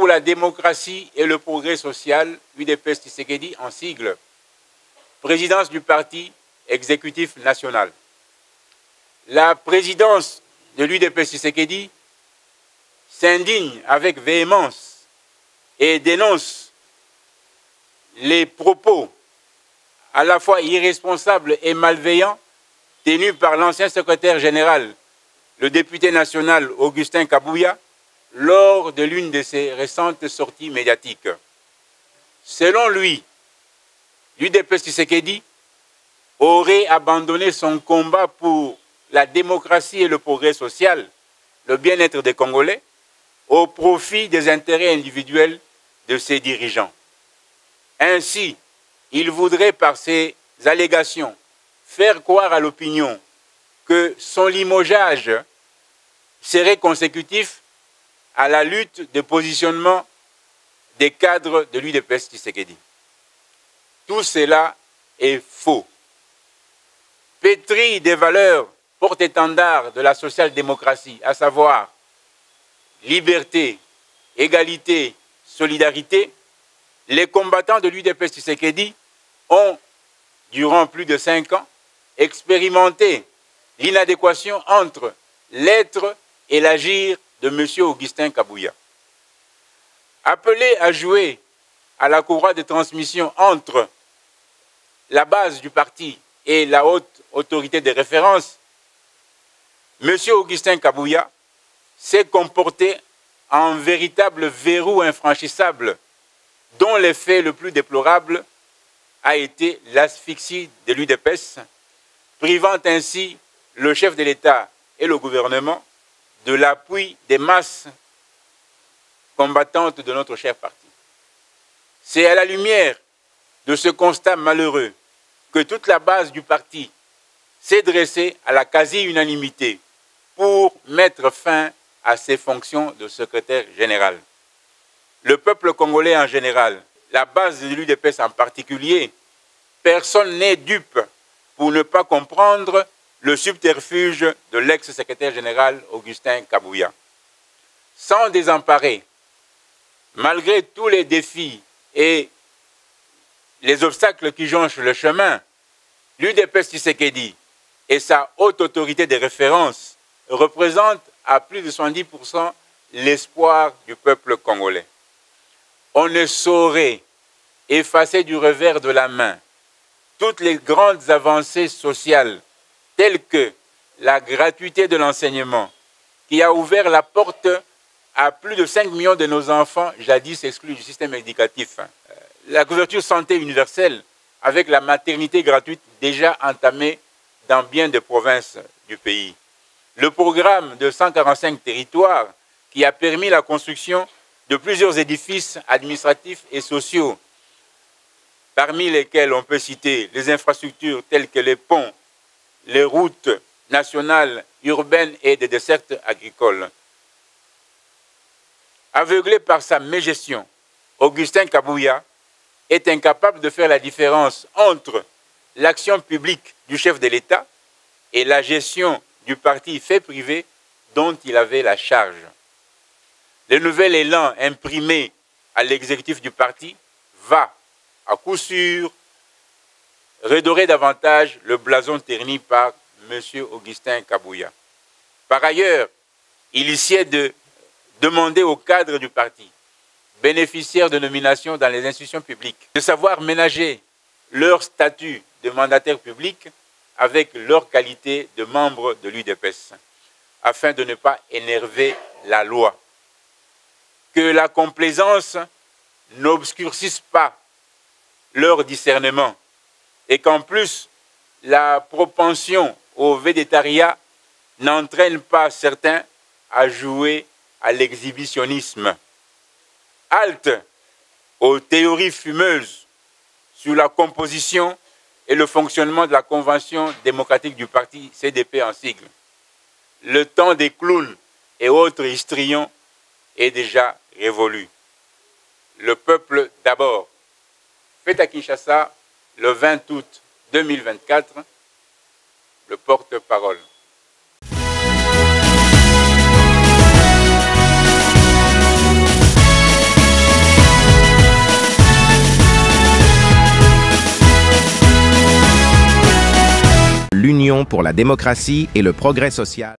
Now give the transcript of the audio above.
pour la démocratie et le progrès social, UDPS Tshisekedi en sigle, présidence du parti exécutif national. La présidence de l'UDPS Tshisekedi s'indigne avec véhémence et dénonce les propos à la fois irresponsables et malveillants tenus par l'ancien secrétaire général, le député national Augustin Kabouya, lors de l'une de ses récentes sorties médiatiques. Selon lui, l'UDPS Tshisekedi aurait abandonné son combat pour la démocratie et le progrès social, le bien-être des Congolais, au profit des intérêts individuels de ses dirigeants. Ainsi, il voudrait par ces allégations faire croire à l'opinion que son limogeage serait consécutif à la lutte de positionnement des cadres de l'UDPS Tshisekedi. Tout cela est faux. Pétri des valeurs porte-étendard de la social-démocratie, à savoir liberté, égalité, solidarité, les combattants de l'UDPS Tshisekedi ont, durant plus de 5 ans, expérimenté l'inadéquation entre l'être et l'agir de M. Augustin Kabouya. Appelé à jouer à la courroie de transmission entre la base du parti et la haute autorité de référence, M. Augustin Kabouya s'est comporté en véritable verrou infranchissable dont l'effet le plus déplorable a été l'asphyxie de l'UDPS, privant ainsi le chef de l'État et le gouvernement de l'appui des masses combattantes de notre cher parti. C'est à la lumière de ce constat malheureux que toute la base du parti s'est dressée à la quasi-unanimité pour mettre fin à ses fonctions de secrétaire général. Le peuple congolais en général, la base de l'UDPS en particulier, personne n'est dupe pour ne pas comprendre le subterfuge de l'ex-secrétaire général Augustin Kabouya. Sans désemparer, malgré tous les défis et les obstacles qui jonchent le chemin, l'UDPS Tshisekedi et sa haute autorité de référence représentent à plus de 70% l'espoir du peuple congolais. On ne saurait effacer du revers de la main toutes les grandes avancées sociales telles que la gratuité de l'enseignement qui a ouvert la porte à plus de 5 millions de nos enfants jadis exclus du système éducatif. La couverture santé universelle avec la maternité gratuite déjà entamée dans bien de provinces du pays. Le programme de 145 territoires qui a permis la construction de plusieurs édifices administratifs et sociaux, parmi lesquels on peut citer les infrastructures telles que les ponts, les routes nationales, urbaines et des dessertes agricoles. Aveuglé par sa mégestion, Augustin Kabouya est incapable de faire la différence entre l'action publique du chef de l'État et la gestion du parti fait privé dont il avait la charge. Le nouvel élan imprimé à l'exécutif du parti va, à coup sûr, redorer davantage le blason terni par M. Augustin Kabouya. Par ailleurs, il essaie de demander aux cadres du parti, bénéficiaires de nominations dans les institutions publiques, de savoir ménager leur statut de mandataire public avec leur qualité de membre de l'UDPS, afin de ne pas énerver la loi. Que la complaisance n'obscurcisse pas leur discernement et qu'en plus, la propension au végétariat n'entraîne pas certains à jouer à l'exhibitionnisme. Halte aux théories fumeuses sur la composition et le fonctionnement de la Convention démocratique du parti CDP en sigle. Le temps des clowns et autres histrions est déjà révolu. Le peuple d'abord. Fête à Kinshasa le 20 août 2024, le porte-parole. l'Union pour la démocratie et le progrès social.